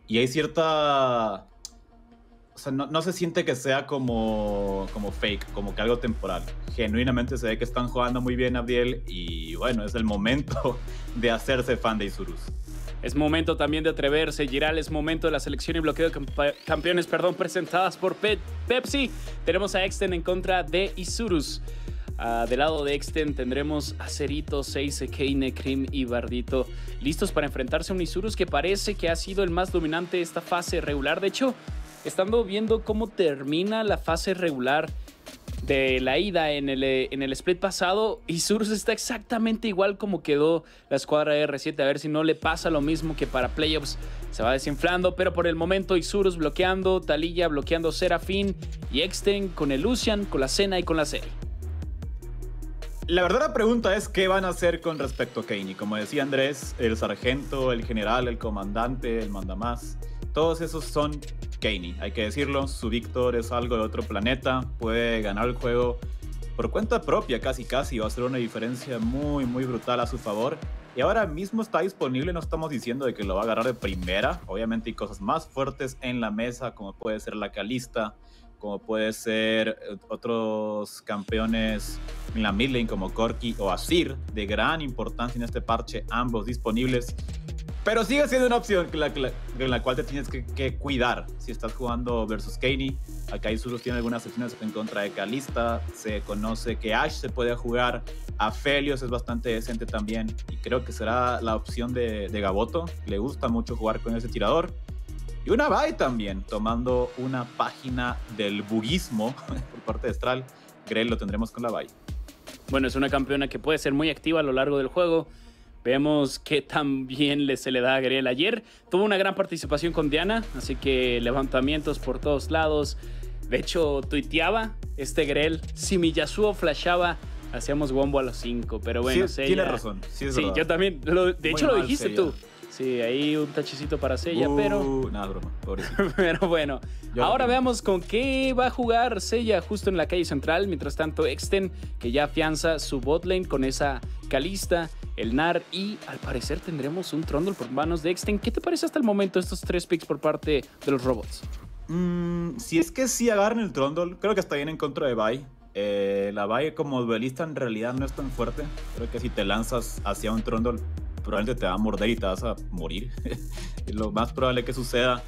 Y hay cierta... O sea, no se siente que sea como fake, como que algo temporal. Genuinamente se ve que están jugando muy bien Abdiel y bueno, es el momento de hacerse fan de Isurus. Es momento también de atreverse, Giral, es momento de la selección y bloqueo de campeones, presentadas por Pepsi. Tenemos a Exten en contra de Isurus. Del lado de Exten tendremos a Cerito, Seize, Kaine, Krim y Bardito listos para enfrentarse a un Isurus que parece que ha sido el más dominante de esta fase regular. De hecho, estando viendo cómo termina la fase regular de la ida en el split pasado, Isurus está exactamente igual como quedó la escuadra R7. A ver si no le pasa lo mismo, que para playoffs se va desinflando. Pero por el momento Isurus bloqueando, Taliyah bloqueando Serafín y Exten con el Lucian, con la Senna y con la Seri. La verdadera pregunta es qué van a hacer con respecto a Kaine. Como decía Andrés, el sargento, el general, el comandante, el mandamás, todos esos son Kaine, hay que decirlo. Su Víctor es algo de otro planeta, puede ganar el juego por cuenta propia casi, va a ser una diferencia muy brutal a su favor. Y ahora mismo está disponible, no estamos diciendo de que lo va a agarrar de primera. Obviamente hay cosas más fuertes en la mesa, como puede ser la Kalista, como puede ser otros campeones en la mid lane como Corki o Azir, de gran importancia en este parche, ambos disponibles. Pero sigue siendo una opción en la cual te tienes que cuidar si estás jugando versus Kaine. Acá Isurus tiene algunas secciones en contra de Kalista. Se conoce que Ashe se puede jugar. Aphelios es bastante decente también. Y creo que será la opción de Gaboto. Le gusta mucho jugar con ese tirador. Y una Vi también, tomando una página del buguismo por parte de Stral. Grell lo tendremos con la Vi. Bueno, es una campeona que puede ser muy activa a lo largo del juego. Vemos que también se le da a Grell. Ayer tuvo una gran participación con Diana, así que levantamientos por todos lados. De hecho, tuiteaba Grell: si mi Yasuo flashaba, hacíamos wombo a los 5. Pero bueno, sí, tiene razón. Sí, yo también. De hecho, lo dijiste tú. Sí, ahí un tachecito para Seiya, pero... Nada, broma, pobrecito. Pero bueno, ahora veamos con qué va a jugar Seiya justo en la calle central. Mientras tanto, Exten, que ya afianza su botlane con esa Kalista, el Gnar, y al parecer tendremos un Trundle por manos de Exten. ¿Qué te parece hasta el momento estos 3 picks por parte de los robots? Si es que sí agarran el Trundle, creo que está bien en contra de Vi. La Vi como duelista en realidad no es tan fuerte. Creo que si te lanzas hacia un Trundle, probablemente te va a morder y te vas a morir. Es lo más probable que suceda.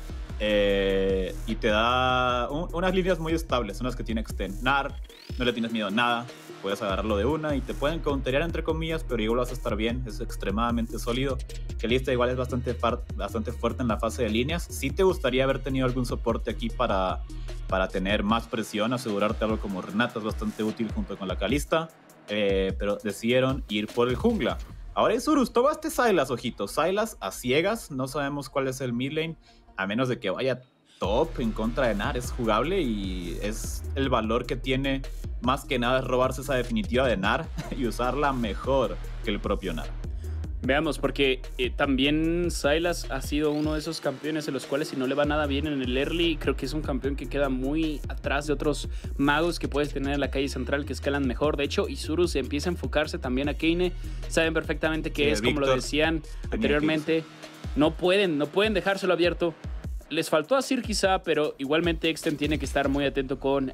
Y te da unas líneas muy estables, son las que tiene Exten. Gnar, no le tienes miedo a nada, puedes agarrarlo de una y te pueden counterear entre comillas, pero igual vas a estar bien, es extremadamente sólido. Kalista igual es bastante fuerte en la fase de líneas. Sí te gustaría haber tenido algún soporte aquí para tener más presión, asegurarte algo como Renata es bastante útil junto con la Kalista, pero decidieron ir por el jungla. Ahora Isurus, toma este Sylas, ojito. Sylas a ciegas, no sabemos cuál es el mid lane, a menos de que vaya top en contra de Gnar. Es jugable y es el valor que tiene, más que nada es robarse esa definitiva de Gnar y usarla mejor que el propio Gnar. Veamos, porque también Sylas ha sido uno de esos campeones en los cuales si no le va nada bien en el early, creo que es un campeón que queda muy atrás de otros magos que puedes tener en la calle central que escalan mejor. De hecho, Isurus empieza a enfocarse también a Kaine. Saben perfectamente que es, como lo decían anteriormente, no pueden dejárselo abierto. Les faltó a Sir quizá, pero igualmente Exten tiene que estar muy atento con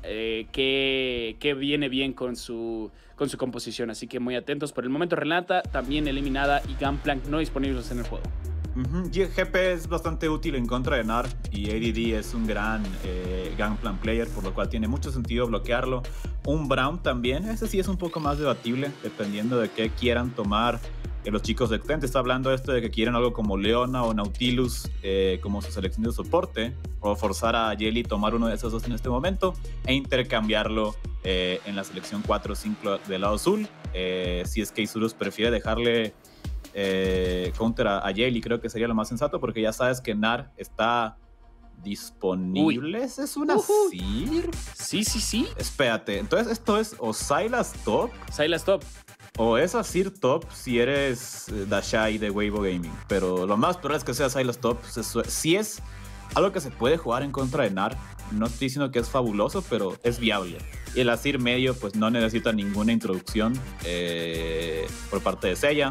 qué viene bien con su composición. Así que muy atentos. Por el momento Renata también eliminada y Gunplank no disponibles en el juego. GP es bastante útil en contra de Gnar y ADD es un gran Gunplank player, por lo cual tiene mucho sentido bloquearlo. Un Braum también, ese sí es un poco más debatible dependiendo de qué quieran tomar. Los chicos de Exten está hablando esto de que quieren algo como Leona o Nautilus como su selección de soporte, o forzar a Jelly tomar uno de esos dos en este momento e intercambiarlo en la selección 4 o 5 del lado azul. Si es que Isurus prefiere dejarle counter a Jelly, creo que sería lo más sensato, porque ya sabes que Gnar está disponible. ¿Es una Sir? Sí. Espérate, entonces esto es o Sylas top. Sylas top. O es Azir top si eres Dashai de Weibo Gaming. Pero lo más probable es que sea Sylas top. Si es algo que se puede jugar en contra de Gnar. No estoy diciendo que es fabuloso, pero es viable. Y el Azir medio pues no necesita ninguna introducción por parte de Seiya.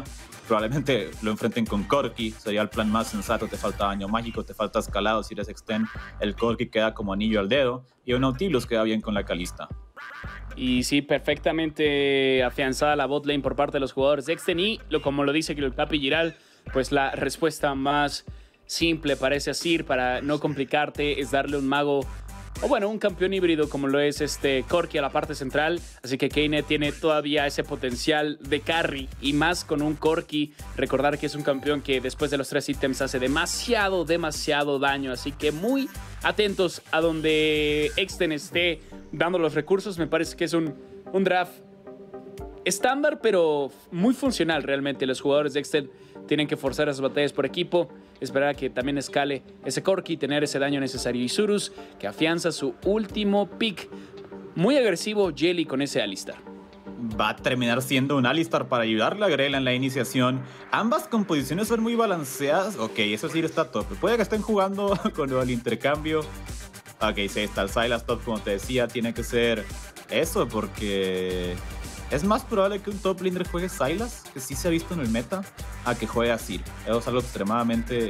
Probablemente lo enfrenten con Corki, sería el plan más sensato. Te falta daño mágico, te falta escalado. Si eres Extend, el Corki queda como anillo al dedo y un Nautilus queda bien con la Kalista. Y sí, perfectamente afianzada la bot lane por parte de los jugadores de Extend. Y como lo dice el Capi Giral, pues la respuesta más simple parece así, para no complicarte, es darle un mago, o bueno, un campeón híbrido como lo es Corki a la parte central. Así que Kaine tiene todavía ese potencial de carry, y más con un Corki. Recordar que es un campeón que después de los 3 ítems hace demasiado daño. Así que muy atentos a donde Extend esté dando los recursos. Me parece que es un draft estándar, pero muy funcional realmente. Los jugadores de Extend tienen que forzar esas batallas por equipo, esperar a que también escale ese Corki, tener ese daño necesario. Y Isurus, que afianza su último pick. Muy agresivo Jelly con ese Alistar. Va a terminar siendo un Alistar para ayudarle a Grela en la iniciación. Ambas composiciones son muy balanceadas. Ok, eso sí está top. Puede que estén jugando con el intercambio. Ok, sí, está el Sylas top, como te decía. Tiene que ser eso, porque es más probable que un top laner juegue Sylas, que sí se ha visto en el meta, a que juegue Azir. Eso es algo extremadamente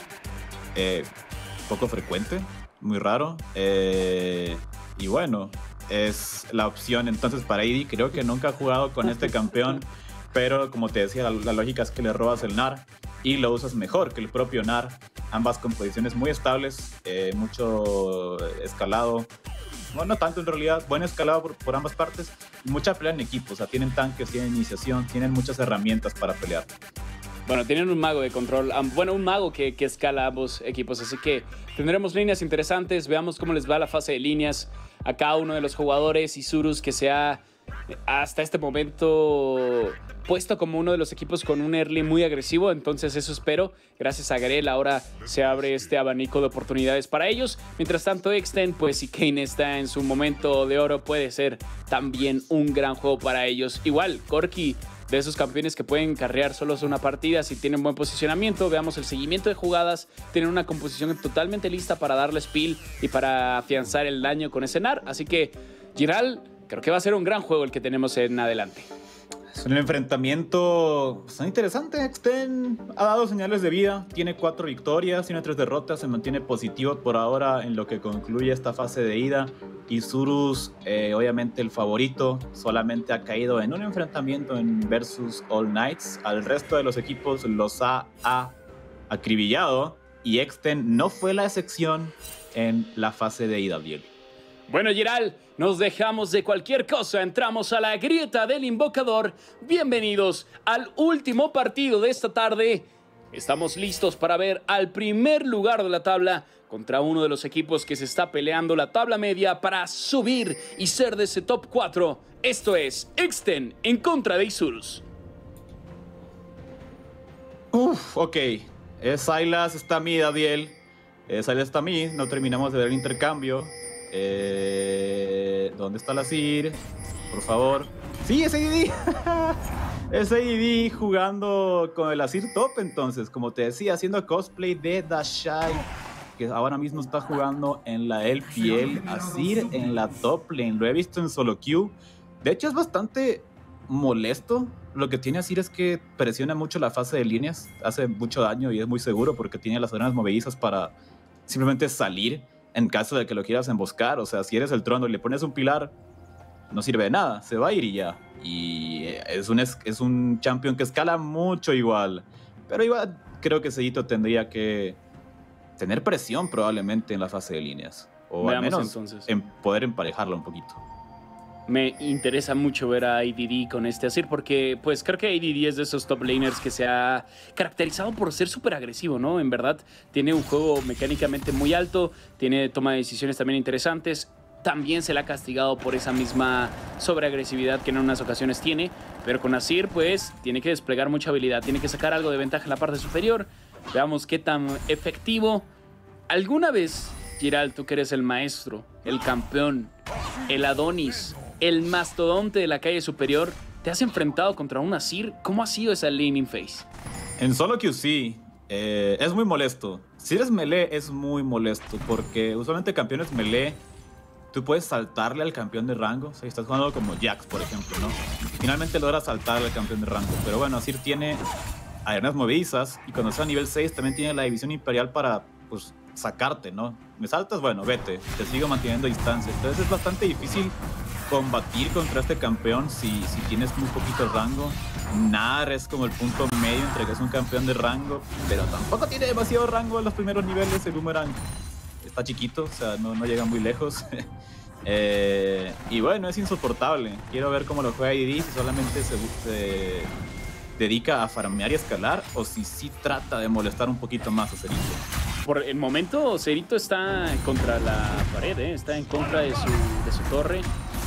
poco frecuente, muy raro. Y bueno, es la opción entonces para AD. Creo que nunca ha jugado con este campeón, pero como te decía, la lógica es que le robas el Gnar y lo usas mejor que el propio Gnar. Ambas composiciones muy estables, mucho escalado. Bueno, no tanto en realidad, buen escalado por ambas partes, y mucha pelea en equipo. O sea, tienen tanques, tienen iniciación, tienen muchas herramientas para pelear. Bueno, tienen un mago de control, bueno, un mago que escala ambos equipos, así que tendremos líneas interesantes. Veamos cómo les va la fase de líneas a cada uno de los jugadores. Isurus, que se ha hasta este momento puesto como uno de los equipos con un early muy agresivo, entonces eso espero. Gracias a Garel ahora se abre este abanico de oportunidades para ellos. Mientras tanto, Extend, pues si Kaine está en su momento de oro, puede ser también un gran juego para ellos. Igual, Corki, de esos campeones que pueden carrear solos una partida si tienen buen posicionamiento. Veamos el seguimiento de jugadas. Tienen una composición totalmente lista para darle spill y para afianzar el daño con ese Gnar. Así que, Giral, creo que va a ser un gran juego el que tenemos en adelante. Es un enfrentamiento bastante interesante. Extend ha dado señales de vida. Tiene 4 victorias, tiene 3 derrotas. Se mantiene positivo por ahora en lo que concluye esta fase de ida. Isurus, obviamente el favorito, solamente ha caído en un enfrentamiento en versus All Knights. Al resto de los equipos los ha acribillado. Y Extend no fue la excepción en la fase de ida, Biel. Bueno, Giral, nos dejamos de cualquier cosa, entramos a la grieta del invocador. Bienvenidos al último partido de esta tarde. Estamos listos para ver al primer lugar de la tabla contra uno de los equipos que se está peleando la tabla media para subir y ser de ese top 4. Esto es Extend en contra de Isurus. Ok. Sylas está mid, Adiel. Sylas está mid, no terminamos de ver el intercambio. ¿Dónde está la Sir? Por favor. ¡Sí, es ADD! Es ADD jugando con el Azir top, entonces, como te decía, haciendo cosplay de Dashai, que ahora mismo está jugando en la LPL. Azir en la top lane, lo he visto en solo queue. De hecho, es bastante molesto. Lo que tiene Azir es que presiona mucho la fase de líneas, hace mucho daño y es muy seguro porque tiene las arenas movedizas para simplemente salir en caso de que lo quieras emboscar. O sea, si eres el trono y le pones un pilar, no sirve de nada, se va a ir y ya. Y es un champion que escala mucho igual. Pero igual creo que Sellito tendría que tener presión probablemente en la fase de líneas. O veamos, al menos entonces, en poder emparejarla un poquito. Me interesa mucho ver a ADD con este Azir porque pues creo que ADD es de esos top laners que se ha caracterizado por ser súper agresivo, ¿no? En verdad tiene un juego mecánicamente muy alto, tiene toma de decisiones también interesantes. También se le ha castigado por esa misma sobreagresividad que en unas ocasiones tiene, pero con Azir pues tiene que desplegar mucha habilidad, tiene que sacar algo de ventaja en la parte superior. Veamos qué tan efectivo. ¿Alguna vez, Giral, tú que eres el maestro, el campeón, el Adonis, el mastodonte de la calle superior, te has enfrentado contra un Azir? ¿Cómo ha sido esa laning phase? En solo queue sí, es muy molesto. Si eres melee es muy molesto porque usualmente campeones melee tú puedes saltarle al campeón de rango. O sea, estás jugando como Jax, por ejemplo, ¿no? Finalmente logras saltarle al campeón de rango. Pero bueno, Azir tiene arenas movedizas, y cuando sea a nivel 6 también tiene la división imperial para, pues, sacarte, ¿no? Me saltas, bueno, vete, te sigo manteniendo distancia. Entonces es bastante difícil combatir contra este campeón si tienes muy poquito rango. Nar es como el punto medio entre que es un campeón de rango, pero tampoco tiene demasiado rango en los primeros niveles. El Boomerang está chiquito, o sea, no llega muy lejos. Y bueno, es insoportable. Quiero ver cómo lo juega ID, si solamente se dedica a farmear y escalar, o si sí trata de molestar un poquito más a Cerito. Por el momento, Cerito está contra la pared, está en contra de su torre.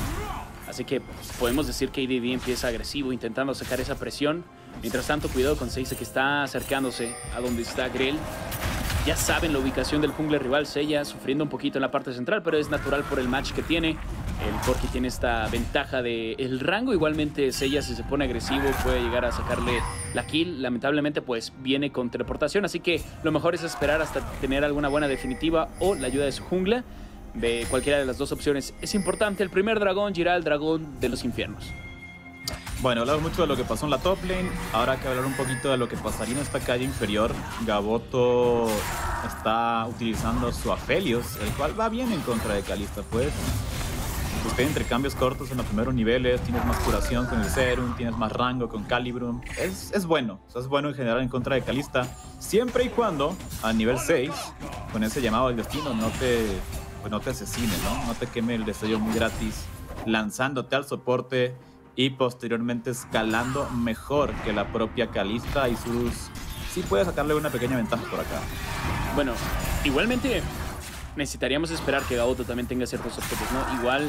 Así que podemos decir que IDD empieza agresivo, intentando sacar esa presión. Mientras tanto, cuidado con Seiya, que está acercándose a donde está Grell. Ya saben la ubicación del jungler rival, Seiya sufriendo un poquito en la parte central, pero es natural por el match que tiene. El Corki tiene esta ventaja del rango. Igualmente, Seiya, si se pone agresivo, puede llegar a sacarle la kill. Lamentablemente, pues viene con teleportación, así que lo mejor es esperar hasta tener alguna buena definitiva o la ayuda de su jungla. De cualquiera de las dos opciones es importante. El primer dragón, Giral, dragón de los infiernos. Bueno, hablamos mucho de lo que pasó en la top lane. Ahora hay que hablar un poquito de lo que pasaría en esta calle inferior. Gaboto está utilizando su Aphelios, el cual va bien en contra de Kalista, pues. Busca intercambios cortos en los primeros niveles, tienes más curación con el Serum, tienes más rango con Calibrum. Es bueno, o sea, es bueno en general en contra de Kalista, siempre y cuando a nivel 6, con ese llamado del destino, no te asesine, ¿no? No te queme el destello muy gratis, lanzándote al soporte y posteriormente escalando mejor que la propia Kalista. Y Isurus sí puede sacarle una pequeña ventaja por acá. Bueno, igualmente necesitaríamos esperar que Gaboto también tenga ciertos objetos, ¿no? Igual,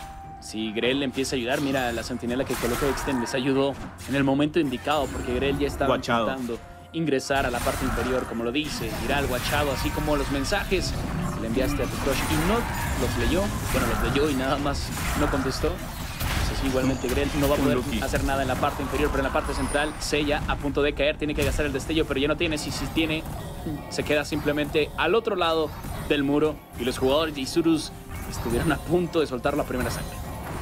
si Grell empieza a ayudar, mira, la sentinela que coloca Extend les ayudó en el momento indicado, porque Grell ya estaba intentando ingresar a la parte inferior, como lo dice, Giral guachado, así como los mensajes que le enviaste a tu crush y no los leyó. Bueno, los leyó y nada más no contestó. Entonces, igualmente Grell no va a poder hacer nada en la parte inferior, pero en la parte central, Seiya a punto de caer, tiene que gastar el destello, pero ya no tiene. Si tiene, se queda simplemente al otro lado del muro, y los jugadores de Isurus estuvieron a punto de soltar la primera sangre.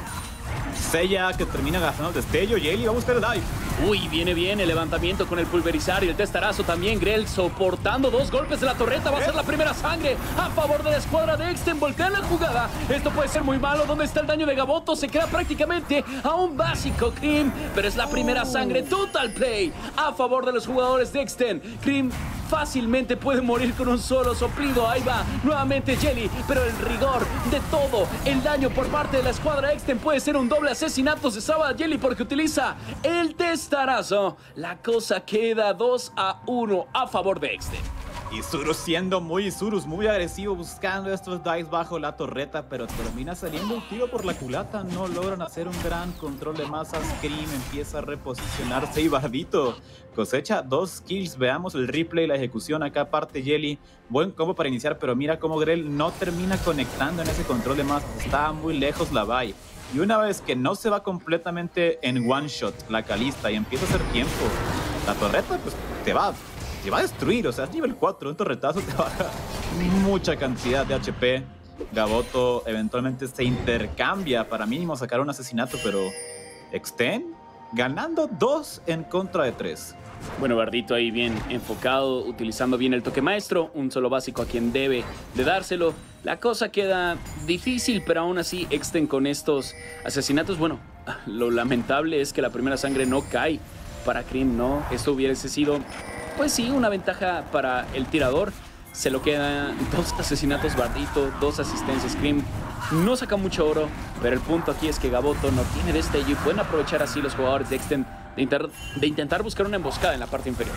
Seiya que termina gastando el destello. Yeli va a buscar el dive. Uy, viene bien el levantamiento con el pulverizar y el testarazo también. Grell soportando 2 golpes de la torreta. Va a ser la primera sangre a favor de la escuadra de Extend. Voltea la jugada. Esto puede ser muy malo. ¿Dónde está el daño de Gaboto? Se queda prácticamente a un básico Cream, pero es la primera sangre. Total play a favor de los jugadores de Extend. Cream fácilmente puede morir con un solo soplido. Ahí va nuevamente Jelly, pero el rigor de todo el daño por parte de la escuadra Extend puede ser un doble asesinato. Se salva Jelly porque utiliza el testarazo. La cosa queda 2-1 a favor de Extend. Isurus siendo muy Isurus, muy agresivo, buscando estos dives bajo la torreta, pero termina saliendo un tiro por la culata. No logran hacer un gran control de masas. Cream empieza a reposicionarse y Bardito cosecha 2 kills. Veamos el replay, la ejecución acá parte Jelly. Buen combo para iniciar, pero mira cómo Grell no termina conectando en ese control de masas. Está muy lejos la Vi. Y una vez que no se va completamente en one shot la Kalista y empieza a hacer tiempo, la torreta pues te va a destruir. O sea, es nivel 4, un torretazo te baja mucha cantidad de HP. Gaboto eventualmente se intercambia para mínimo sacar un asesinato, pero Extend ganando 2 en contra de 3. Bueno, Bardito ahí bien enfocado, utilizando bien el toque maestro, un solo básico a quien debe de dárselo. La cosa queda difícil, pero aún así Extend con estos asesinatos, bueno, lo lamentable es que la primera sangre no cae para Cream, ¿no? Esto hubiese sido, pues sí, una ventaja para el tirador. Se lo quedan 2 asesinatos Bardito, 2 asistencias Cream. No saca mucho oro, pero el punto aquí es que Gaboto no tiene destello y pueden aprovechar así los jugadores de Extend de intentar buscar una emboscada en la parte inferior.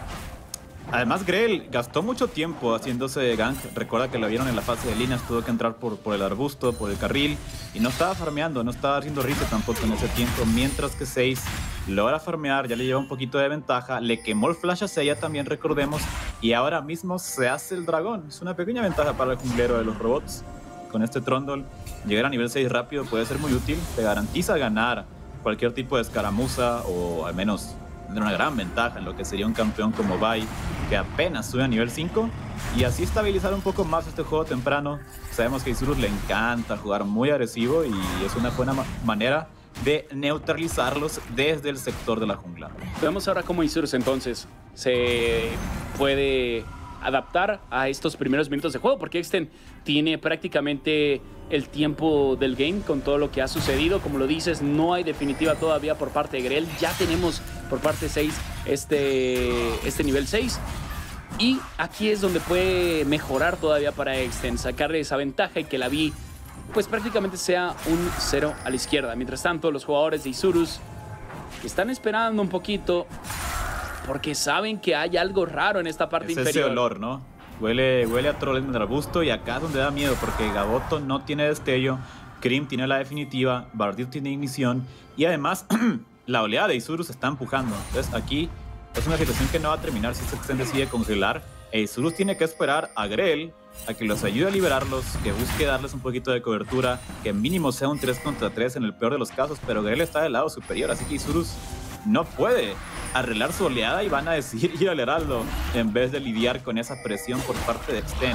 Además, Grell gastó mucho tiempo haciéndose gank. Recuerda que lo vieron en la fase de líneas, tuvo que entrar por el arbusto, por el carril, y no estaba farmeando, no estaba haciendo reset tampoco en ese tiempo, mientras que 6 logra farmear, ya le lleva un poquito de ventaja, le quemó el flash a Seiya también, recordemos, y ahora mismo se hace el dragón. Es una pequeña ventaja para el junglero de los robots. Con este Trundle, llegar a nivel 6 rápido puede ser muy útil, te garantiza ganar cualquier tipo de escaramuza, o al menos tener una gran ventaja en lo que sería un campeón como Vi, que apenas sube a nivel 5, y así estabilizar un poco más este juego temprano. Sabemos que a Isurus le encanta jugar muy agresivo y es una buena manera de neutralizarlos desde el sector de la jungla. Veamos ahora cómo Isurus entonces se puede adaptar a estos primeros minutos de juego, porque Exten tiene prácticamente el tiempo del game con todo lo que ha sucedido. Como lo dices, no hay definitiva todavía por parte de Grell. Ya tenemos por parte 6 este nivel 6. Y aquí es donde puede mejorar todavía para Exten, sacarle esa ventaja y que la Vi pues prácticamente sea un 0 a la izquierda. Mientras tanto, los jugadores de Isurus están esperando un poquito porque saben que hay algo raro en esta parte inferior. Ese olor, ¿no? Huele a troll en el arbusto, y acá es donde da miedo, porque Gaboto no tiene destello, Krim tiene la definitiva, Bardil tiene ignición, y además la oleada de Isurus está empujando. Entonces aquí es una situación que no va a terminar si Exten decide congelar, e Isurus tiene que esperar a Grell a que los ayude a liberarlos, que busque darles un poquito de cobertura, que mínimo sea un 3 contra 3 en el peor de los casos, pero Grell está del lado superior, así que Isurus no puede arreglar su oleada y van a decidir ir al Heraldo en vez de lidiar con esa presión por parte de Exten.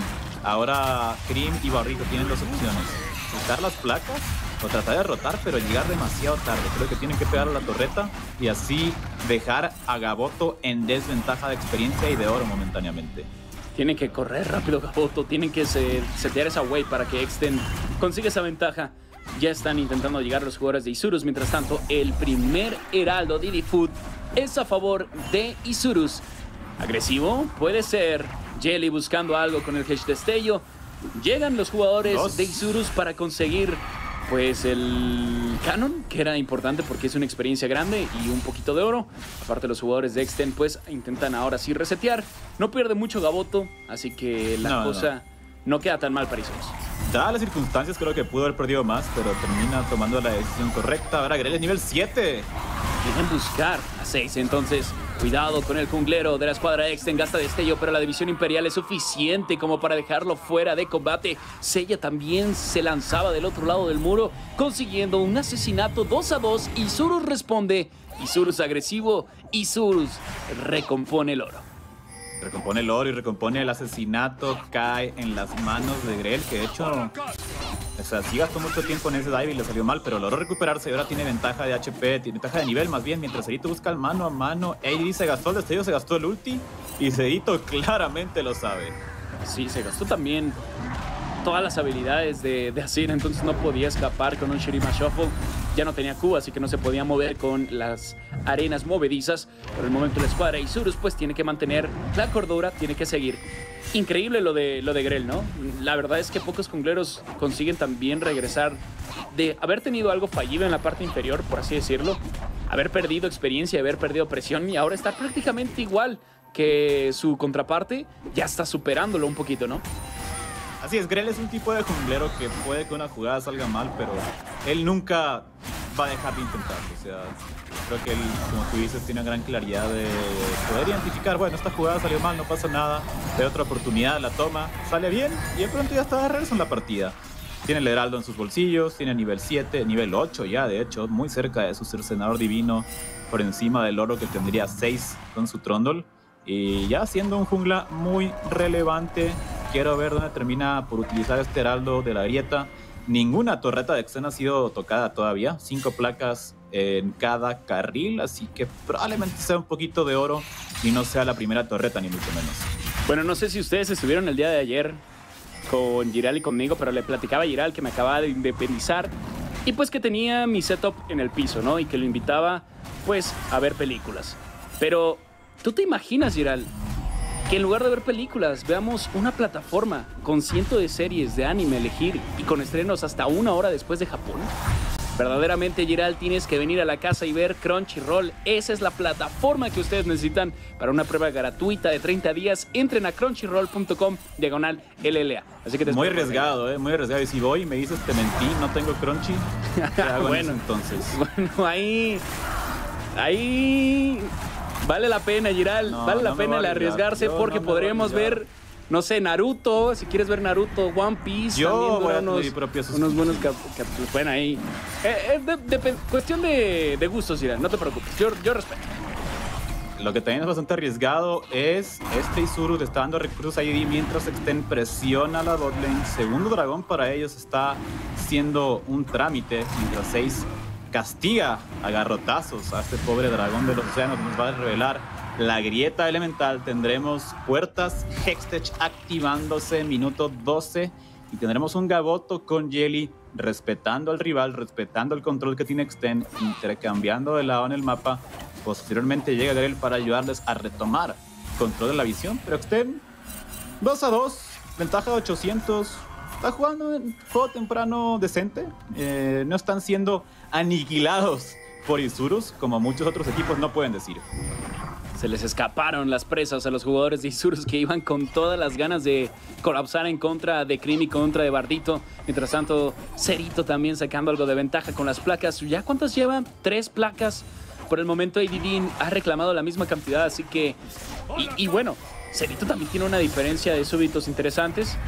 Ahora Krim y Barrito tienen dos opciones: quitar las placas o tratar de rotar, pero llegar demasiado tarde. Creo que tienen que pegar a la torreta y así dejar a Gaboto en desventaja de experiencia y de oro momentáneamente. Tienen que correr rápido Gaboto, tienen que setear esa wave para que Exten consiga esa ventaja. Ya están intentando llegar los jugadores de Isurus. Mientras tanto, el primer heraldo Didi Food es a favor de Isurus. Agresivo, puede ser. Jelly buscando algo con el Hedge Destello. Llegan los jugadores de Isurus para conseguir pues el Canon, que era importante porque es una experiencia grande y un poquito de oro. Aparte, los jugadores de Exten pues intentan ahora sí resetear. No pierde mucho Gaboto, así que la cosa no queda tan mal para Isurus. Dadas las circunstancias, creo que pudo haber perdido más, pero termina tomando la decisión correcta. Ahora Grell es nivel 7. Quieren buscar a 6, entonces cuidado con el junglero de la escuadra Exten. Gasta destello, pero la división imperial es suficiente como para dejarlo fuera de combate. Seiya también se lanzaba del otro lado del muro, consiguiendo un asesinato 2 a 2. Isurus responde. Isurus agresivo. Isurus recompone el oro. Recompone el oro y recompone el asesinato. Cae en las manos de Grell, que de hecho, o sea, sí gastó mucho tiempo en ese dive y le salió mal, pero logró recuperarse y ahora tiene ventaja de HP, tiene ventaja de nivel más bien, mientras Cedito busca el mano a mano. AD se gastó el destello, se gastó el ulti, y Cedito claramente lo sabe. Sí, se gastó también todas las habilidades de Azir, entonces no podía escapar con un Shurima Shuffle. Ya no tenía Q, así que no se podía mover con las arenas movedizas. Por el momento la escuadra Isurus pues tiene que mantener la cordura, tiene que seguir. Increíble lo de Grell, ¿no? La verdad es que pocos jungleros consiguen también regresar de haber tenido algo fallido en la parte inferior, por así decirlo, haber perdido experiencia, haber perdido presión y ahora está prácticamente igual que su contraparte. Ya está superándolo un poquito, ¿no? Así es, Grell es un tipo de junglero que puede que una jugada salga mal, pero él nunca va a dejar de intentarlo. O sea, creo que él, como tú dices, tiene una gran claridad de poder identificar, bueno, esta jugada salió mal, no pasa nada, de otra oportunidad, la toma, sale bien y de pronto ya está de regreso en la partida. Tiene el heraldo en sus bolsillos, tiene nivel 7, nivel 8 ya, de hecho, muy cerca de su cercenador divino, por encima del oro que tendría 6 con su Trundle. Y ya siendo un jungla muy relevante, quiero ver dónde termina por utilizar este heraldo de la grieta. Ninguna torreta de Exten ha sido tocada todavía, 5 placas en cada carril, así que probablemente sea un poquito de oro y no sea la primera torreta, ni mucho menos. Bueno, no sé si ustedes estuvieron el día de ayer con Giral y conmigo, pero le platicaba a Giral que me acababa de independizar y pues que tenía mi setup en el piso, ¿no? Y que lo invitaba pues a ver películas. Pero ¿tú te imaginas, Giral, que en lugar de ver películas veamos una plataforma con cientos de series de anime a elegir y con estrenos hasta 1 hora después de Japón? Verdaderamente, Giral, tienes que venir a la casa y ver Crunchyroll. Esa es la plataforma que ustedes necesitan para una prueba gratuita de 30 días. Entren a crunchyroll.com/LLA. Así que muy arriesgado, muy arriesgado. Y si voy y me dices te mentí, no tengo Crunchy, ¿qué hago bueno, entonces? Bueno, ahí vale la pena, Giral. Vale la pena el arriesgarse porque podríamos ver, no sé, Naruto. Si quieres ver Naruto, One Piece. Yo voy a unos buenos capítulos. Bueno, ahí. Cuestión de gustos, Giral. No te preocupes. Yo respeto. Lo que también es bastante arriesgado es este Isurus está dando recursos ahí mientras Exten presiona la botlane. Segundo dragón para ellos está siendo un trámite, mientras 6 castiga a garrotazos a este pobre dragón de los océanos. Nos va a revelar la grieta elemental, tendremos puertas Hextech activándose en minuto 12 y tendremos un Gaboto con Jelly respetando al rival, respetando el control que tiene Extend, intercambiando de lado en el mapa. Posteriormente llega Grell para ayudarles a retomar control de la visión, pero Extend 2-2, ventaja de 800. Está jugando un juego temprano decente. No están siendo aniquilados por Isurus, como muchos otros equipos no pueden decir. Se les escaparon las presas a los jugadores de Isurus, que iban con todas las ganas de colapsar en contra de Cream y contra de Bardito. Mientras tanto, Cerito también sacando algo de ventaja con las placas. ¿Ya cuántas llevan? 3 placas. Por el momento ADD ha reclamado la misma cantidad, así que... Y bueno, Cerito también tiene una diferencia de súbitos interesantes.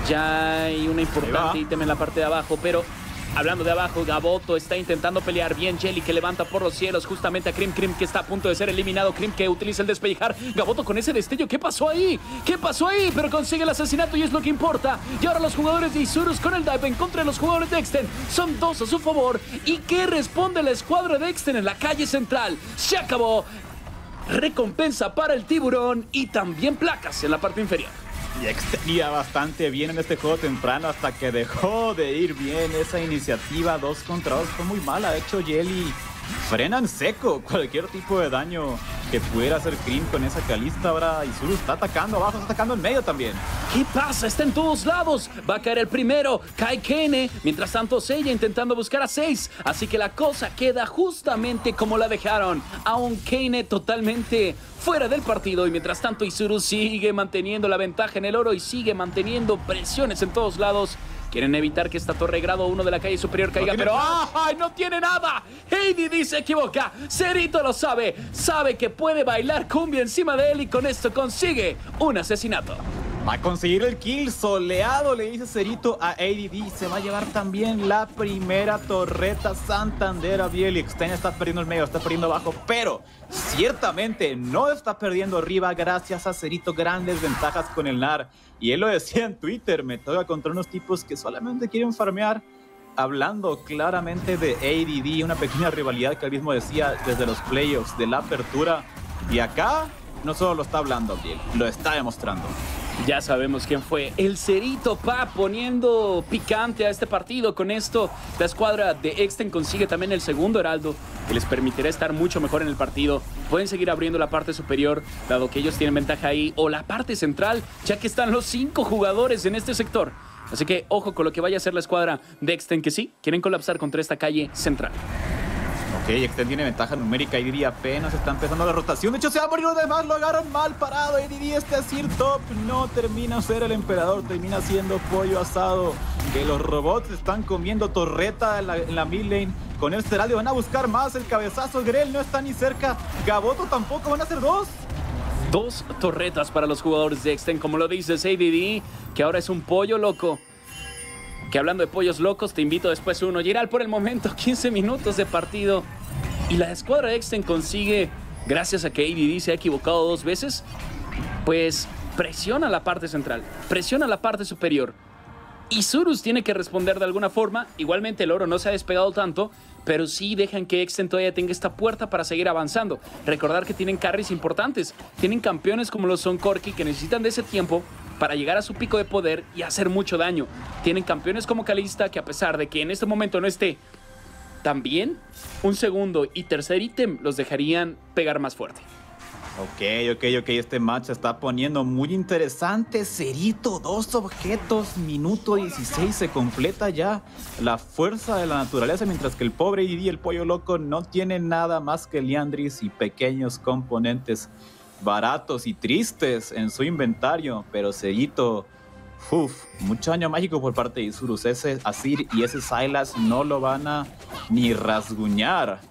Ya hay una importante ítem en la parte de abajo, pero hablando de abajo, Gaboto está intentando pelear bien. Jelly que levanta por los cielos justamente a Cream, que está a punto de ser eliminado. Cream que utiliza el despellejar. Gaboto con ese destello. ¿Qué pasó ahí? ¿Qué pasó ahí? Pero consigue el asesinato y es lo que importa. Y ahora los jugadores de Isurus con el dive en contra de los jugadores de Extend. Son 2 a su favor. ¿Y qué responde la escuadra de Extend en la calle central? Se acabó. Recompensa para el tiburón y también placas en la parte inferior. Y extendía bastante bien en este juego temprano hasta que dejó de ir bien esa iniciativa 2 contra 2. Fue muy mala. De hecho, Jelly frena en seco cualquier tipo de daño que pudiera hacer Cream con esa Kalista. Ahora Isurus está atacando abajo, está atacando en medio también. ¿Qué pasa? Está en todos lados. Va a caer el primero. Cae Kene. Mientras tanto, Seiya intentando buscar a 6. Así que la cosa queda justamente como la dejaron. A un Kene totalmente fuera del partido. Y mientras tanto, Isurus sigue manteniendo la ventaja en el oro y sigue manteniendo presiones en todos lados. Quieren evitar que esta torre grado 1 de la calle superior caiga, pero ¡ay! ¡No tiene nada! ADD se equivoca. Cerito lo sabe. Sabe que puede bailar cumbia encima de él y con esto consigue un asesinato. Va a conseguir el kill soleado, le dice Cerito a ADD. Se va a llevar también la primera torreta Santander a Biel. Y Extend está perdiendo el medio, está perdiendo abajo, pero ciertamente no está perdiendo arriba gracias a Cerito. Grandes ventajas con el NAR. Y él lo decía en Twitter, me toca contra unos tipos que solamente quieren farmear. Hablando claramente de ADD, una pequeña rivalidad que él mismo decía desde los playoffs de la apertura. Y acá no solo lo está hablando Biel, lo está demostrando. Ya sabemos quién fue. El Cerito poniendo picante a este partido. Con esto, la escuadra de Extend consigue también el segundo heraldo, que les permitirá estar mucho mejor en el partido. Pueden seguir abriendo la parte superior, dado que ellos tienen ventaja ahí, o la parte central, ya que están los 5 jugadores en este sector. Así que ojo con lo que vaya a hacer la escuadra de Extend, que sí, quieren colapsar contra esta calle central. Ok, Extend tiene ventaja numérica. ADD apenas está empezando la rotación. De hecho, se va a morir los demás. Lo agarran mal parado. ADD, este Azir top no termina ser el emperador. Termina siendo pollo asado. Que los robots están comiendo torreta en la mid lane. Con el Heraldo van a buscar más. El cabezazo. Grell no está ni cerca. Gaboto tampoco. Van a hacer 2. 2 torretas para los jugadores de Extend. Como lo dices, ADD, que ahora es un pollo loco. Que hablando de pollos locos, te invito después uno. Giral por el momento, 15 minutos de partido. Y la escuadra de Extend consigue, gracias a que ADD se ha equivocado 2 veces, pues presiona la parte central, presiona la parte superior. Isurus tiene que responder de alguna forma. Igualmente el oro no se ha despegado tanto, pero sí dejan que Extend todavía tenga esta puerta para seguir avanzando. Recordar que tienen carries importantes. Tienen campeones como lo son Corki, que necesitan de ese tiempo para llegar a su pico de poder y hacer mucho daño. Tienen campeones como Kalista, que a pesar de que en este momento no esté tan bien, un segundo y tercer ítem los dejarían pegar más fuerte. Ok. Este match se está poniendo muy interesante. Cerito, 2 objetos. Minuto 16 se completa ya la fuerza de la naturaleza. Mientras que el pobre ADD, el pollo loco, no tiene nada más que Liandry's y pequeños componentes baratos y tristes en su inventario. Pero Cerito, mucho daño mágico por parte de Isurus. Ese Azir y ese Sylas no lo van a ni rasguñar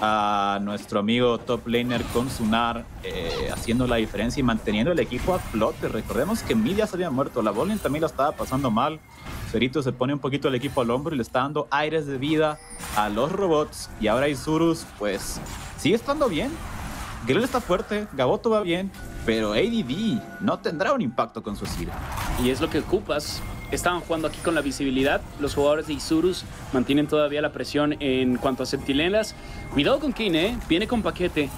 a nuestro amigo top laner con su NAR, haciendo la diferencia y manteniendo el equipo a flote. Recordemos que Mid ya se había muerto, la botlane también la estaba pasando mal. Cerito se pone un poquito el equipo al hombro y le está dando aires de vida a los robots. Y ahora Isurus pues sigue estando bien. Grell está fuerte, Gaboto va bien, pero ADD no tendrá un impacto con su Azir. Y es lo que ocupas. Estaban jugando aquí con la visibilidad. Los jugadores de Isurus mantienen todavía la presión en cuanto a centinelas. Cuidado con Kane, viene con paquete.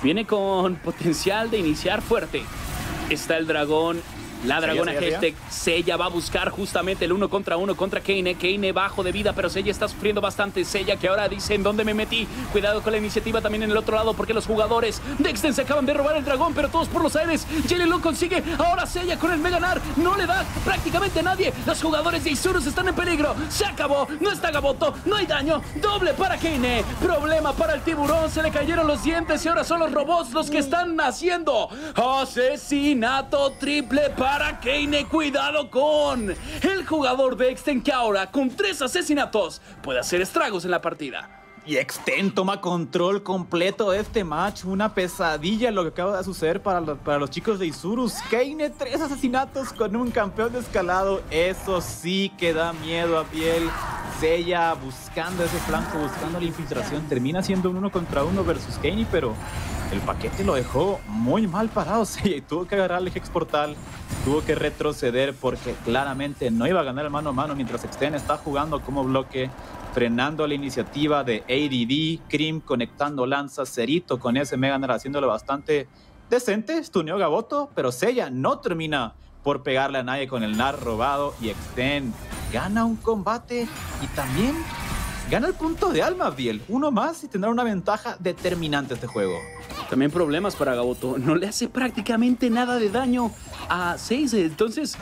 viene con potencial de iniciar fuerte. Está el dragón. La dragona hashtag Seiya va a buscar justamente el 1 contra 1 contra Kaine. Kaine bajo de vida, pero Seiya está sufriendo bastante. Seiya que ahora dice en dónde me metí. Cuidado con la iniciativa también en el otro lado, porque los jugadores de Exten se acaban de robar el dragón, pero todos por los aires. Jelly lo consigue. Ahora Seiya con el Mega Nar. No le da prácticamente a nadie. Los jugadores de Isurus están en peligro. Se acabó. No está Gaboto. No hay daño. Doble para Kaine. Problema para el tiburón. Se le cayeron los dientes y ahora son los robots los que están haciendo asesinato triple para Kaine. Cuidado con el jugador de Exten, que ahora con 3 asesinatos puede hacer estragos en la partida. Y Exten toma control completo de este match. Una pesadilla lo que acaba de suceder para los chicos de Isurus. Kaine, 3 asesinatos con un campeón de escalado. Eso sí que da miedo a piel. Seiya buscando ese flanco, buscando la infiltración. Termina siendo un 1 contra 1 versus Kaine, pero el paquete lo dejó muy mal parado Seiya y tuvo que agarrar el Hex Portal. Tuvo que retroceder porque claramente no iba a ganar el mano a mano mientras Exten está jugando como bloque, frenando la iniciativa de ADD, Cream conectando lanzas, Cerito con ese Mega Nar haciéndolo bastante decente, stuneó Gaboto, pero Seiya no termina por pegarle a nadie con el Nar robado y Exten gana un combate y también gana el punto de alma, Biel. Uno más y tendrá una ventaja determinante este juego. También problemas para Gaboto. No le hace prácticamente nada de daño a Seize. Entonces,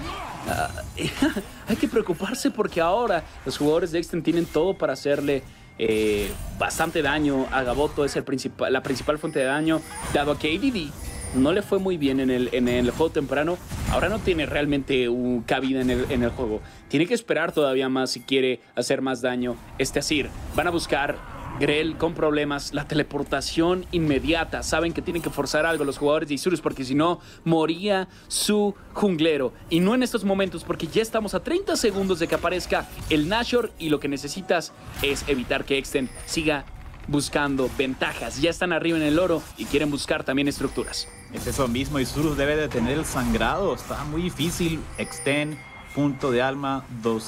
hay que preocuparse porque ahora los jugadores de Exten tienen todo para hacerle bastante daño a Gaboto. Es la principal fuente de daño, dado que ADD no le fue muy bien en el juego temprano. Ahora no tiene realmente cabida en el juego. Tiene que esperar todavía más si quiere hacer más daño. Asir, van a buscar Grell con problemas, la teleportación inmediata. Saben que tienen que forzar algo los jugadores de Isurus porque si no, moría su junglero. Y no en estos momentos porque ya estamos a 30 segundos de que aparezca el Nashor y lo que necesitas es evitar que Exten siga buscando ventajas. Ya están arriba en el oro y quieren buscar también estructuras. Es eso mismo, Isurus debe de tener el sangrado. Está muy difícil. Exten, punto de alma,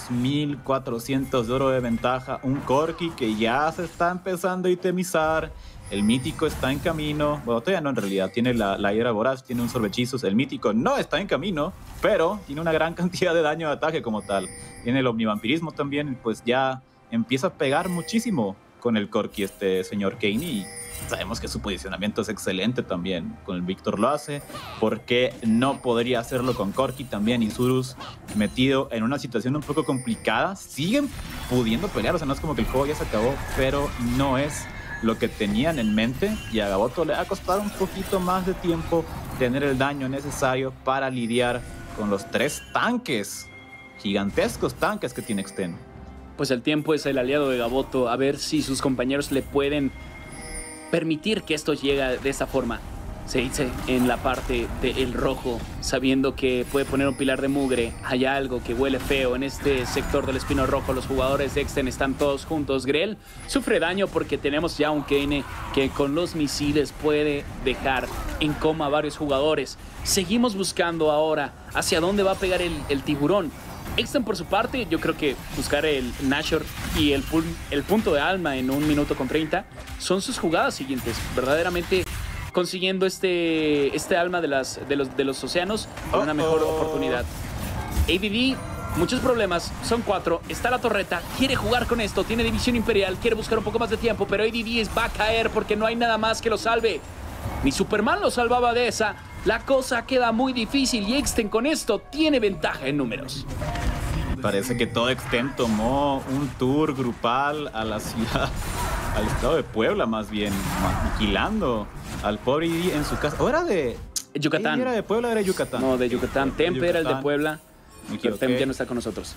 2400 de oro de ventaja. Un Corki que ya se está empezando a itemizar. El mítico está en camino. Bueno, todavía no en realidad. Tiene la hiedra voraz, tiene un sorbechizos. El mítico no está en camino, pero tiene una gran cantidad de daño de ataque como tal. Tiene el omnivampirismo también, pues ya empieza a pegar muchísimo con el Corki este señor Kaine y sabemos que su posicionamiento es excelente también. Con el Víctor lo hace. ¿Por qué no podría hacerlo con Corki también? Isurus metido en una situación un poco complicada. Siguen pudiendo pelear. O sea, no es como que el juego ya se acabó, pero no es lo que tenían en mente. Y a Gaboto le va a costar un poquito más de tiempo tener el daño necesario para lidiar con los 3 tanques. Gigantescos tanques que tiene Exten. Pues el tiempo es el aliado de Gaboto. A ver si sus compañeros le pueden permitir que esto llegue de esta forma. Se dice en la parte del rojo, sabiendo que puede poner un pilar de mugre. Hay algo que huele feo en este sector del espino rojo. Los jugadores de Exten están todos juntos. Grell sufre daño porque tenemos ya un Kaine que con los misiles puede dejar en coma a varios jugadores. Seguimos buscando ahora hacia dónde va a pegar el tiburón. Exten por su parte, yo creo que buscar el Nashor y el punto de alma en 1 minuto con 30 son sus jugadas siguientes. Verdaderamente consiguiendo este alma de los océanos con una mejor oportunidad. ADD, muchos problemas, son 4, está la torreta, quiere jugar con esto, tiene división imperial, quiere buscar un poco más de tiempo, pero ADD va a caer porque no hay nada más que lo salve. Ni Superman lo salvaba de esa. La cosa queda muy difícil y Exten con esto tiene ventaja en números. Parece que todo Exten tomó un tour grupal a la ciudad, al estado de Puebla más bien, aniquilando al pobre ADD en su casa. ¿O era de Yucatán? ¿Era de Puebla o era de Yucatán? No, de Yucatán. Temp era el de Puebla. Pero Temp ya no está con nosotros.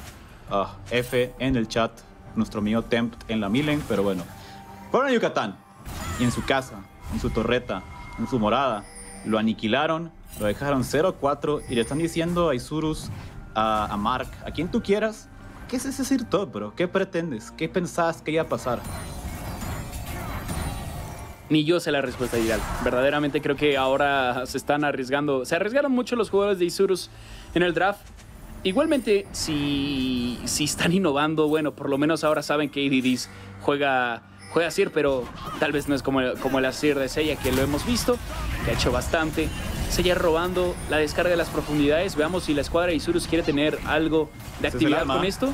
F en el chat, nuestro amigo Temp en la Milen, pero bueno. Fueron a Yucatán y en su casa, en su torreta, en su morada, lo aniquilaron, lo dejaron 0-4 y le están diciendo a Isurus, a Mark, a quien tú quieras, ¿qué es ese Sir Todd, bro? ¿Qué pretendes? ¿Qué pensabas que iba a pasar? Ni yo sé la respuesta, Giral. Verdaderamente creo que ahora se están arriesgando. Se arriesgaron mucho los jugadores de Isurus en el draft. Igualmente, si están innovando, bueno, por lo menos ahora saben que ADD juega juega Azir, pero tal vez no es como el Azir de Seiya, que lo hemos visto, que ha hecho bastante. Seiya robando la descarga de las profundidades. Veamos si la escuadra de Isurus quiere tener algo de actividad con esto.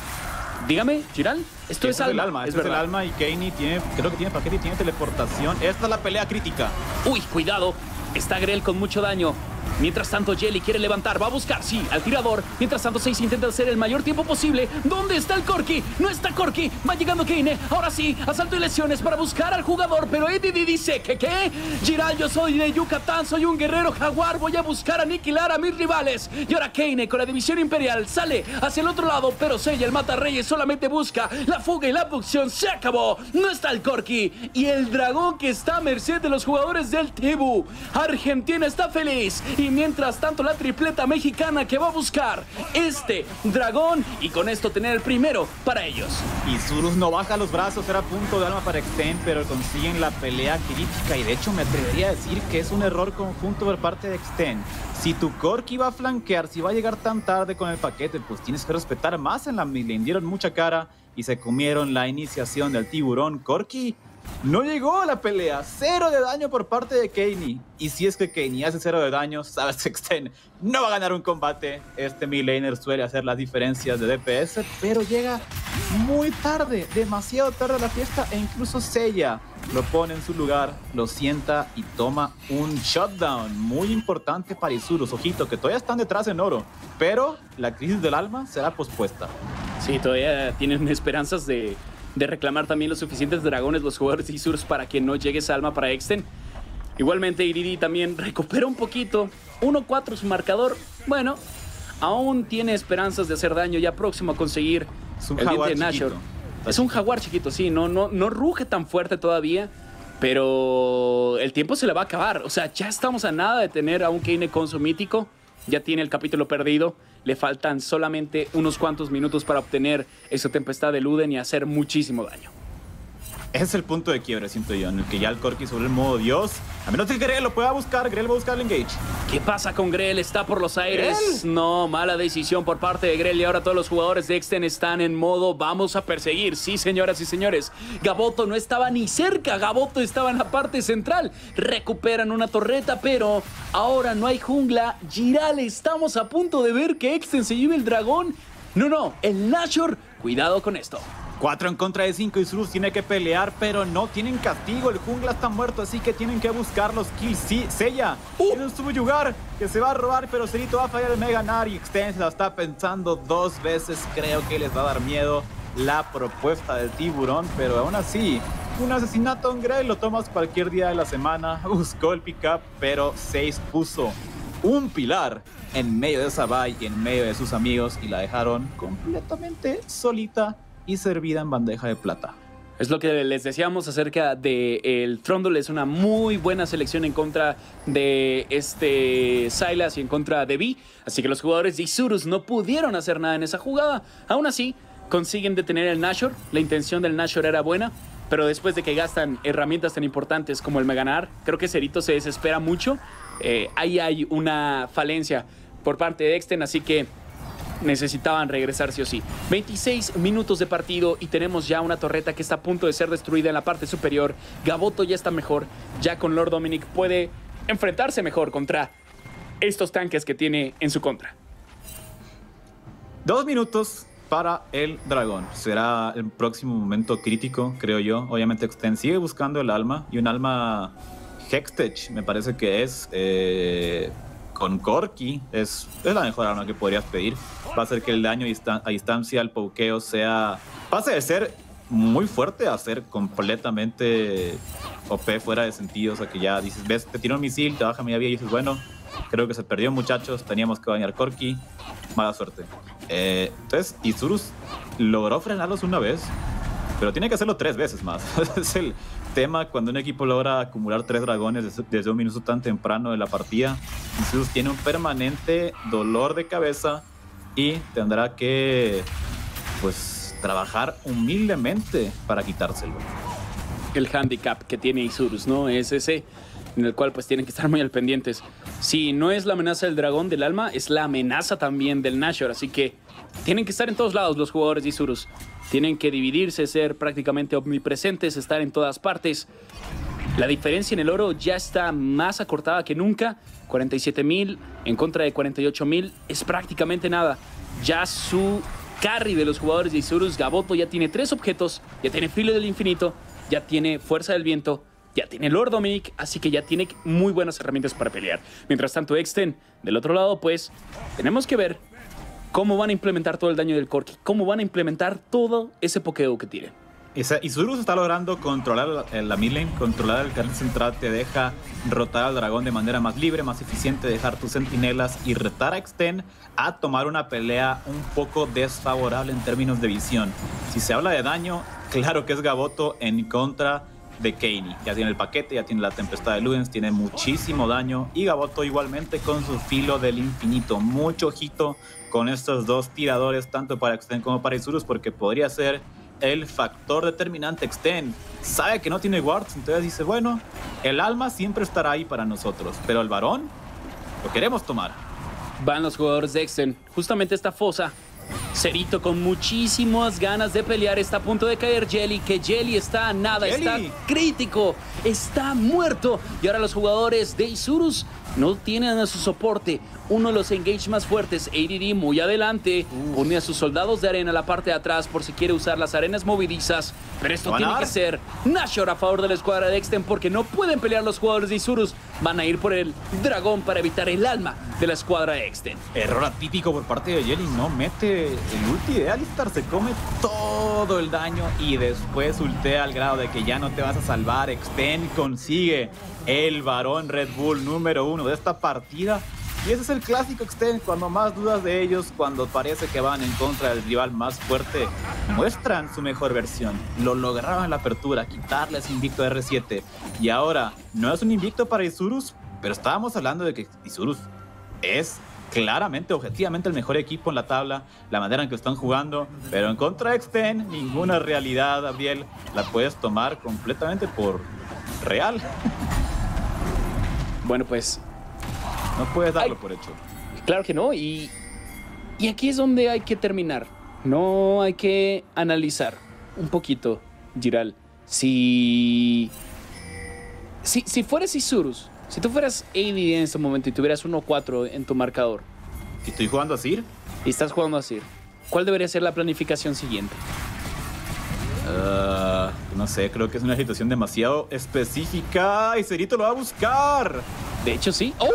Dígame, Giral, esto es alma. Es el alma y Kayn tiene, creo que tiene paquete y tiene teleportación. Esta es la pelea crítica. Uy, cuidado. Está Grell con mucho daño. Mientras tanto, Jelly quiere levantar. Va a buscar, sí, al tirador. Mientras tanto, Seiya intenta hacer el mayor tiempo posible. ¿Dónde está el Corki? No está Corki. Va llegando Kayn. Ahora sí, asalto y lesiones para buscar al jugador. Pero Eddie dice que ¿qué? Giral, yo soy de Yucatán. Soy un guerrero jaguar. Voy a buscar aniquilar a mis rivales. Y ahora Kayn con la división imperial sale hacia el otro lado. Pero Seiya, el mata reyes, solamente busca la fuga y la abducción. Se acabó. No está el Corki. Y el dragón que está a merced de los jugadores del Tibu. Argentina está feliz. Y mientras tanto la tripleta mexicana que va a buscar este dragón y con esto tener el primero para ellos. Isurus no baja los brazos, era punto de alma para Extend, pero consiguen la pelea crítica y de hecho me atrevería a decir que es un error conjunto por parte de Extend. Si tu Corki va a flanquear, si va a llegar tan tarde con el paquete, pues tienes que respetar más en la mid lane. Dieron mucha cara y se comieron la iniciación del tiburón. Corki no llegó a la pelea. 0 de daño por parte de Kayn. Y si es que Kayn hace 0 de daño, sabes que Extend no va a ganar un combate. Este mid laner suele hacer las diferencias de DPS, pero llega muy tarde, demasiado tarde a la fiesta. E incluso Seiya lo pone en su lugar, lo sienta y toma un shutdown muy importante para Isurus. Ojito, que todavía están detrás en oro, pero la crisis del alma será pospuesta. Sí, todavía tienen esperanzas de reclamar también los suficientes dragones los jugadores de Isurus para que no llegue esa alma para Extend. Igualmente Iridi también recupera un poquito. 1-4 su marcador. Bueno, aún tiene esperanzas de hacer daño, ya próximo a conseguir el diente de Nashor. Es un jaguar chiquito, sí, no ruge tan fuerte todavía, pero el tiempo se le va a acabar. O sea, ya estamos a nada de tener a un Kayn con su mítico. Ya tiene el capítulo perdido. Le faltan solamente unos cuantos minutos para obtener esa tempestad de Luden y hacer muchísimo daño. Ese es el punto de quiebre, siento yo, en el que ya el Corki sobre el modo Dios. A menos que Grell lo pueda buscar, Grell va a buscar el engage. ¿Qué pasa con Grell? Está por los aires. ¿Grell? No, mala decisión por parte de Grell y ahora todos los jugadores de Extend están en modo vamos a perseguir. Sí, señoras y señores. Gaboto no estaba ni cerca. Gaboto estaba en la parte central. Recuperan una torreta, pero ahora no hay jungla. Giral, estamos a punto de ver que Extend se lleve el dragón. No, el Nashor. Cuidado con esto. 4 en contra de 5. Isurus tiene que pelear, pero no tienen castigo. El jungla está muerto, así que tienen que buscar los kills. Sí, Seiya tiene un subyugar que se va a robar, pero Cerito va a fallar el Mega Gnar y Extend se la está pensando 2 veces. Creo que les va a dar miedo la propuesta del tiburón, pero aún así, un asesinato en Grell lo tomas cualquier día de la semana. Buscó el pick-up, pero 6 puso un pilar en medio de esa Bai y en medio de sus amigos y la dejaron completamente solita y servida en bandeja de plata. Es lo que les decíamos acerca del Trundle. Es una muy buena selección en contra de Sylas y en contra de Vi. Así que los jugadores de Isurus no pudieron hacer nada en esa jugada. Aún así, consiguen detener el Nashor. La intención del Nashor era buena, pero después de que gastan herramientas tan importantes como el Mega Gnar, creo que Cerito se desespera mucho. Ahí hay una falencia por parte de Extend, así que necesitaban regresar sí o sí. 26 minutos de partido y tenemos ya una torreta que está a punto de ser destruida en la parte superior. Gaboto ya está mejor. Ya con Lord Dominic puede enfrentarse mejor contra estos tanques que tiene en su contra. 2 minutos para el dragón. Será el próximo momento crítico, creo yo. Obviamente Extend sigue buscando el alma y un alma Hextech, me parece que es... con Corki es la mejor arma que podrías pedir. Va a hacer que el daño a distancia, el pokeo pase de ser muy fuerte a ser completamente OP, fuera de sentido. O sea que ya dices, ves, te tiro un misil, te baja media vida y dices, bueno, creo que se perdió, muchachos, teníamos que bañar Corki, mala suerte. Entonces Isurus logró frenarlos una vez, pero tiene que hacerlo 3 veces más. Es el tema cuando un equipo logra acumular 3 dragones desde un minuto tan temprano de la partida. Isurus tiene un permanente dolor de cabeza y tendrá que, pues, trabajar humildemente para quitárselo. El handicap que tiene Isurus, ¿no? Es ese en el cual pues tienen que estar muy al pendientes. Si no es la amenaza del dragón del alma, es la amenaza también del Nashor, así que Tienen que estar en todos lados los jugadores de Isurus. Tienen que dividirse, ser prácticamente omnipresentes, estar en todas partes. La diferencia en el oro ya está más acortada que nunca. 47.000 en contra de 48.000 es prácticamente nada. Ya su carry de los jugadores de Isurus, Gaboto, ya tiene 3 objetos. Ya tiene Filo del Infinito, ya tiene Fuerza del Viento, ya tiene Lord Dominic, así que ya tiene muy buenas herramientas para pelear. Mientras tanto, Exten, del otro lado, pues, tenemos que ver cómo van a implementar todo el daño del Corki, cómo van a implementar todo ese pokeo que tienen. Isurus está logrando controlar la mid lane, controlar el carril central, te deja rotar al dragón de manera más libre, más eficiente, dejar tus centinelas y retar a Exten a tomar una pelea un poco desfavorable en términos de visión. Si se habla de daño, claro que es Gaboto en contra de Kayn. Ya tiene el paquete, ya tiene la tempestad de Ludens, tiene muchísimo daño, y Gaboto igualmente con su Filo del Infinito. Mucho ojito con estos dos tiradores, tanto para Exten como para Isurus, porque podría ser el factor determinante. Exten sabe que no tiene wards, entonces dice, bueno, el alma siempre estará ahí para nosotros, pero el varón lo queremos tomar. Van los jugadores de Exten, justamente esta fosa. Cerito con muchísimas ganas de pelear, está a punto de caer Jelly, que Jelly está a nada, está crítico, está muerto. Y ahora los jugadores de Isurus no tienen a su soporte uno de los engage más fuertes. ADD muy adelante, pone a sus soldados de arena a la parte de atrás por si quiere usar las arenas movedizas. Pero esto tiene que ser Nashor a favor de la escuadra de Exten, porque no pueden pelear los jugadores de Isurus. Van a ir por el dragón para evitar el alma de la escuadra de Exten. Error atípico por parte de Jelly, no mete el ulti de Alistar, se come todo el daño y después ultea al grado de que ya no te vas a salvar. Exten consigue el varón Red Bull número 1 de esta partida. Y ese es el clásico Exten, cuando más dudas de ellos, cuando parece que van en contra del rival más fuerte, muestran su mejor versión. Lo lograron en la apertura, quitarle ese invicto de R7. Y ahora, no es un invicto para Isurus, pero estábamos hablando de que Isurus es claramente, objetivamente, el mejor equipo en la tabla, la manera en que están jugando, pero en contra de Exten, ninguna realidad, Gabriel, la puedes tomar completamente por real. Bueno, pues no puedes darlo por hecho. Claro que no, y aquí es donde hay que terminar. No hay que analizar un poquito, Giral. Si fueras Isurus, si tú fueras AD en este momento y tuvieras 1-4 en tu marcador. ¿Y estoy jugando a Sir? Y estás jugando a Sir. ¿Cuál debería ser la planificación siguiente? No sé, creo que es una situación demasiado específica y Cerito lo va a buscar. De hecho, sí. ¡Oh!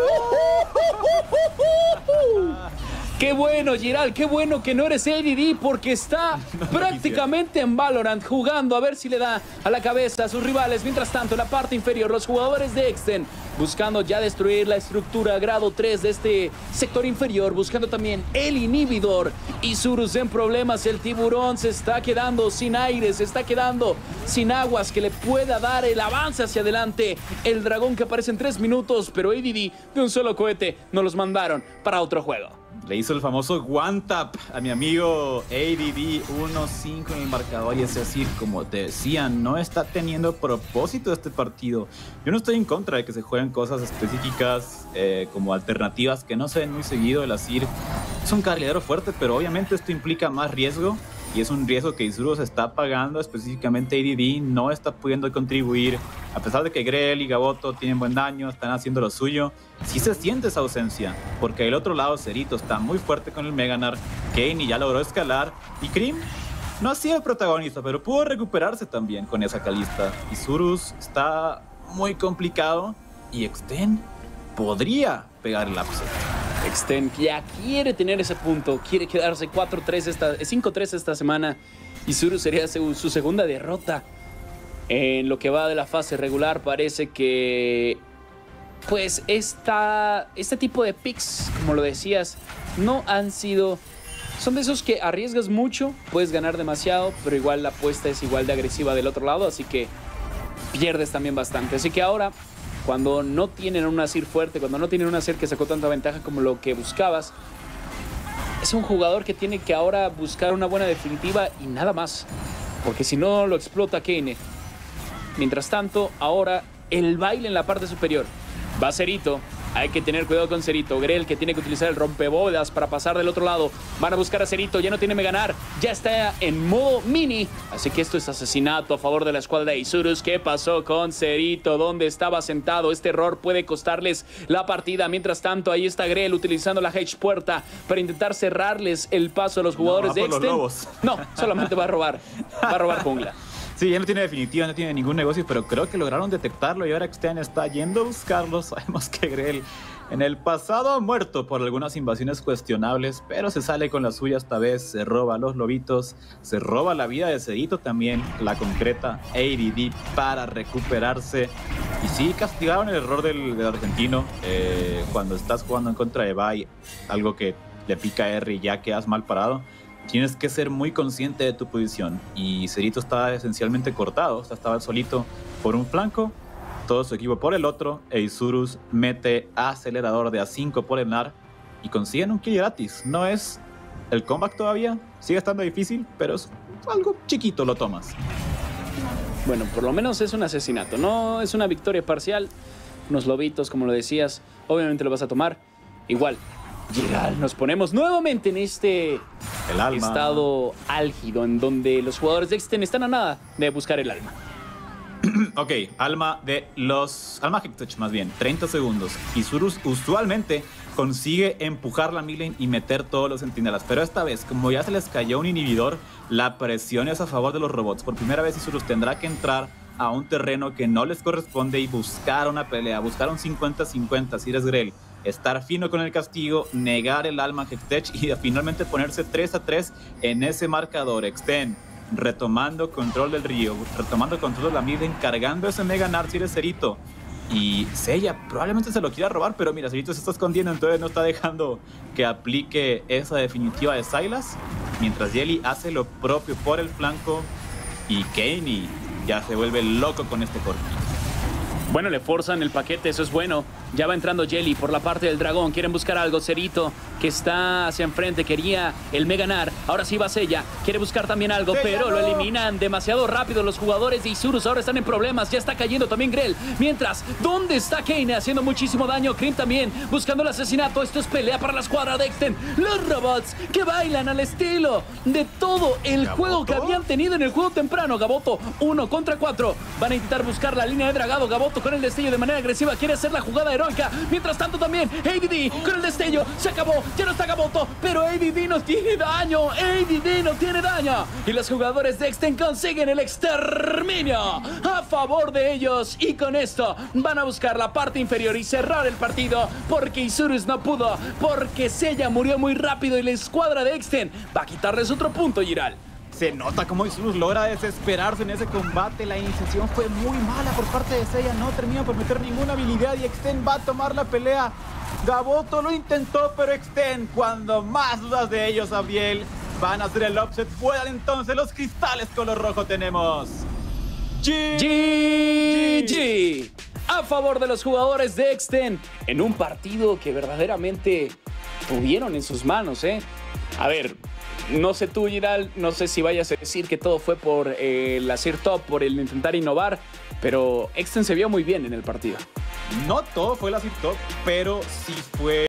¡Qué bueno, Giral! ¡Qué bueno que no eres ADD, porque está prácticamente en Valorant jugando a ver si le da a la cabeza a sus rivales! Mientras tanto, en la parte inferior, los jugadores de Exten buscando ya destruir la estructura grado 3 de este sector inferior, buscando también el inhibidor. Isurus en problemas, el tiburón se está quedando sin aire, se está quedando sin aguas que le pueda dar el avance hacia adelante. El dragón que aparece en 3 minutos, pero ADD de un solo cohete nos los mandaron para otro juego. Le hizo el famoso one tap a mi amigo ADD 1-5 en el marcador, y es decir, como te decía, no está teniendo propósito este partido. Yo no estoy en contra de que se jueguen cosas específicas como alternativas que no se ven muy seguido. El Azir es un carrilero fuerte, pero obviamente esto implica más riesgo. Y es un riesgo que Isurus está pagando, específicamente ADD no está pudiendo contribuir. A pesar de que Grell y Gaboto tienen buen daño, están haciendo lo suyo, sí se siente esa ausencia. Porque del otro lado Cerito está muy fuerte con el Mega Gnar, Kayn ya logró escalar, y Crim no ha sido el protagonista, pero pudo recuperarse también con esa Kalista. Isurus está muy complicado y Exten podría pegar el upset. Exten ya quiere tener ese punto, quiere quedarse 5-3 esta semana. Isurus sería su segunda derrota en lo que va de la fase regular. Parece que pues este tipo de picks, como lo decías, no han sido... Son de esos que arriesgas mucho, puedes ganar demasiado, pero igual la apuesta es igual de agresiva del otro lado, así que pierdes también bastante. Así que ahora, cuando no tienen un Azir fuerte, cuando no tienen un Azir que sacó tanta ventaja como lo que buscabas, es un jugador que tiene que ahora buscar una buena definitiva y nada más, porque si no lo explota Kayn. Mientras tanto, ahora el baile en la parte superior. Va Cerito, Hay que tener cuidado con Cerito. Grell, que tiene que utilizar el rompebóvedas para pasar del otro lado. Van a buscar a Cerito. Ya no tiene Meganar. Ya está en modo mini. Así que esto es asesinato a favor de la escuadra de Isurus. ¿Qué pasó con Cerito? ¿Dónde estaba sentado? Este error puede costarles la partida. Mientras tanto, ahí está Grell utilizando la Hedge puerta para intentar cerrarles el paso a los jugadores de Exten. No, solamente va a robar. Va a robar jungla. Sí, ya no tiene definitiva, no tiene ningún negocio, pero creo que lograron detectarlo y ahora Exten está yendo a buscarlo. Sabemos que Grell en el pasado ha muerto por algunas invasiones cuestionables, pero se sale con la suya esta vez, se roba a los lobitos, se roba la vida de Cerito también, la concreta ADD para recuperarse. Y sí, castigaron el error del argentino. Cuando estás jugando en contra de Bai, algo que le pica a R y ya quedas mal parado, tienes que ser muy consciente de tu posición. Y Cerito estaba esencialmente cortado, o sea, estaba solito por un flanco, todo su equipo por el otro, e Isurus mete acelerador de A5 por el NAR y consiguen un kill gratis. No es el comeback todavía, sigue estando difícil, pero es algo chiquito, lo tomas. Bueno, por lo menos es un asesinato, no es una victoria parcial. Unos lobitos, como lo decías, obviamente lo vas a tomar. Igual, Giral, nos ponemos nuevamente en este estado álgido en donde los jugadores de Exten están a nada de buscar el alma. Ok, alma Hectech más bien, 30 segundos. Isurus usualmente consigue empujar la midlane y meter todos los centinelas, pero esta vez, como ya se les cayó un inhibidor, la presión es a favor de los robots. Por primera vez Isurus tendrá que entrar a un terreno que no les corresponde y buscar una pelea, buscar un 50-50 si eres Grell. Estar fino con el castigo, negar el alma Hectech y finalmente ponerse 3-3 en ese marcador. Exten retomando control del río, retomando control de la mid, encargando ese Mega Nar si eres Cerito. Y Seiya probablemente se lo quiera robar, pero mira, Cerito se está escondiendo, entonces no está dejando que aplique esa definitiva de Sylas. Mientras Jelly hace lo propio por el flanco y Kayney ya se vuelve loco con este corte. Bueno, le forzan el paquete, eso es bueno. Ya va entrando Jelly por la parte del dragón. Quieren buscar algo. Cerito, que está hacia enfrente, quería el Mega Nar. Ahora sí va Seiya. Quiere buscar también algo, pero lo eliminan demasiado rápido. Los jugadores de Isurus ahora están en problemas. Ya está cayendo también Grell. Mientras, ¿dónde está Kayney? Haciendo muchísimo daño. Crim también buscando el asesinato. Esto es pelea para la escuadra de Exten. Los robots que bailan al estilo de todo el juego que habían tenido en el juego temprano. Gaboto, 1 contra 4. Van a intentar buscar la línea de dragado. Gaboto con el destello de manera agresiva. Quiere hacer la jugada heroica. Mientras tanto también ADD con el destello. Se acabó. Ya no está Gaboto. Pero ADD no tiene daño. ADD no tiene daño. Y los jugadores de Exten consiguen el exterminio a favor de ellos. Y con esto van a buscar la parte inferior y cerrar el partido. Porque Isurus no pudo. Porque Seiya murió muy rápido. Y la escuadra de Exten va a quitarles otro punto, Giral. Se nota cómo Isurus logra desesperarse en ese combate. La iniciación fue muy mala por parte de Seiya. No termina por meter ninguna habilidad y Exten va a tomar la pelea. Gaboto lo intentó, pero Exten, cuando más dudas de ellos, Abriel, van a hacer el offset. Puedan entonces los cristales color rojo. Tenemos GG a favor de los jugadores de Exten en un partido que verdaderamente tuvieron en sus manos, A ver, no sé tú, Giral, no sé si vayas a decir que todo fue por el hacer top, por el intentar innovar, pero Exten se vio muy bien en el partido. No todo fue el hacer top, pero sí fue